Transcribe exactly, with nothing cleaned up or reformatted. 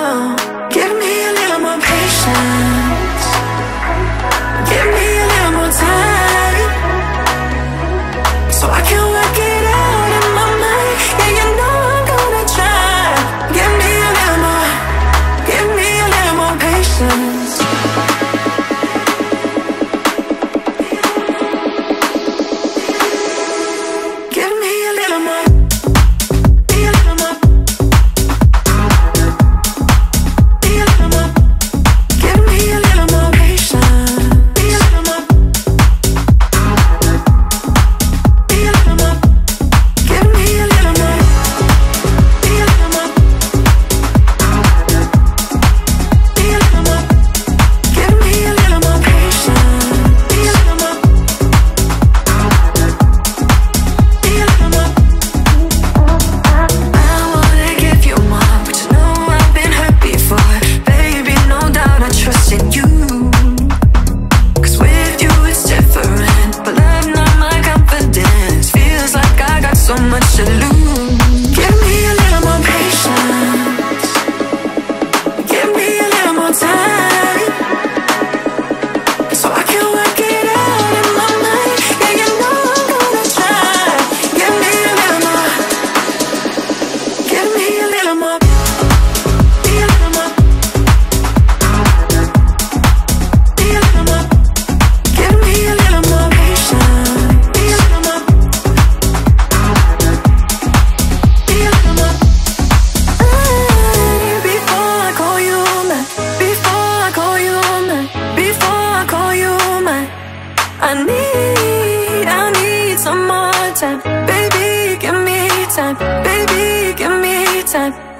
Give me a little more patience. Give me a little more time, so I can work it out in my mind. Yeah, you know I'm gonna try. Give me a little more, give me a little more patience. Give me a little more. So much to lose. Give me a little more patience. Give me a little more time, so I can work it out in my mind. Yeah, you know I'm gonna try. Give me a little more. Give me a little more. Be a little more. Be a little more. Give me a little more patience. Be a little more. I need, I need some more time. Baby, give me time. Baby, give me time.